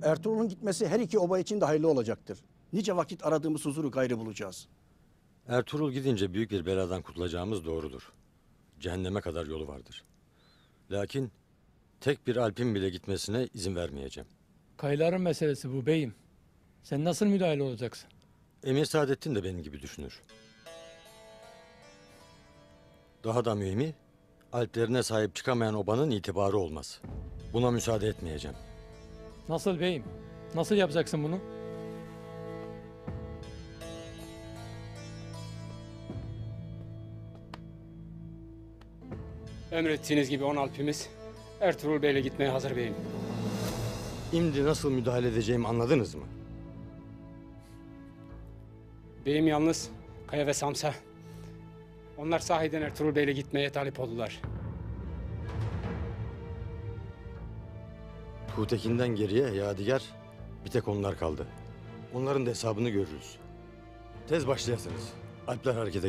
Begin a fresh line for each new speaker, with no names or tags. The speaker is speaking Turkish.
Ertuğrul'un gitmesi her iki oba için de hayırlı olacaktır. Nice vakit aradığımız huzuru gayrı bulacağız.
Ertuğrul gidince büyük bir beladan kurtulacağımız doğrudur. Cehenneme kadar yolu vardır. Lakin tek bir Alp'in bile gitmesine izin vermeyeceğim.
Kayıların meselesi bu beyim. Sen nasıl müdahale olacaksın?
Emir Saadettin de benim gibi düşünür. Daha da mühimi, Alplerine sahip çıkamayan obanın itibarı olmaz. Buna müsaade etmeyeceğim.
Nasıl beyim? Nasıl yapacaksın bunu?
Emrettiğiniz gibi 10 Alp'imiz Ertuğrul Bey'le gitmeye hazır beyim.
Şimdi nasıl müdahale edeceğimi anladınız mı?
Beyim yalnız Kaya ve Samsa. Onlar sahiden Ertuğrul Bey'le gitmeye talip oldular.
Tuğtekin'den geriye Yadigar, bir tek onlar kaldı. Onların da hesabını görürüz. Tez başlayasınız. Alpler harekete